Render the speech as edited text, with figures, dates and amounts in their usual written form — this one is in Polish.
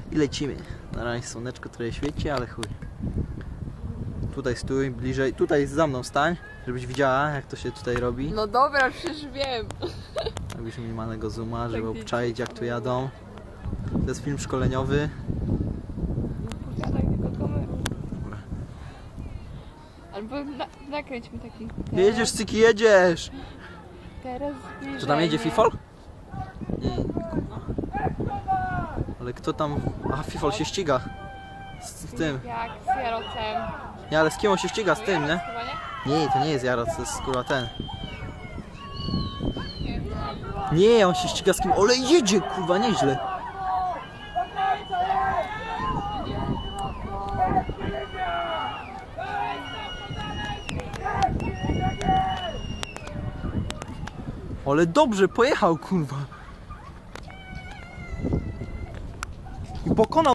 I lecimy. Na razie słoneczko trochę świeci, ale chuj. Tutaj stój, bliżej. Tutaj za mną stań, żebyś widziała, jak to się tutaj robi. No dobra, przecież wiem. Robisz minimalnego zooma, żeby Tak, obczaić, jak tu jadą. To jest film szkoleniowy. Powiadaj tylko kamerę. Dobra. Albo nakręć mi taki. Jedziesz, cyki, jedziesz! Teraz Czy tam jedzie zbliżenie. Fifol? Nie, kurwa. Ale kto tam... Aha, Fifol się ściga. Z tym. Jak z Jarocem. Nie, ale z kim on się ściga? Z tym, nie? Chyba nie? Nie, to nie jest Jaroc, to jest kurwa ten. Nie, on się ściga z kim? Ale jedzie, kurwa, nieźle. Ale dobrze, pojechał, kurwa. I pokonał.